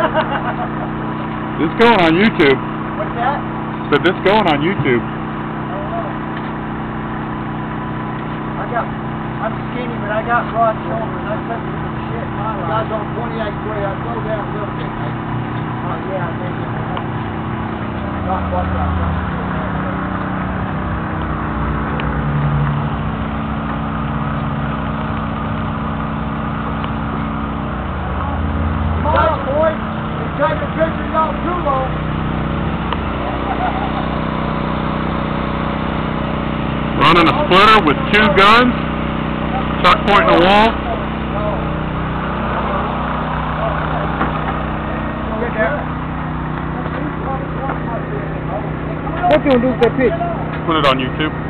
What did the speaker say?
This going on YouTube. What's that? So this going on YouTube. I'm skinny, but I got broad shoulders. I took some shit in my life. Guys on 28th Way, I slow down a little bit, mate. Oh, yeah, I think not quite right. Take the picture not too long. Running a splitter with 2 guns, tuck pointing the wall. What you gonna do with that picture? Put it on YouTube.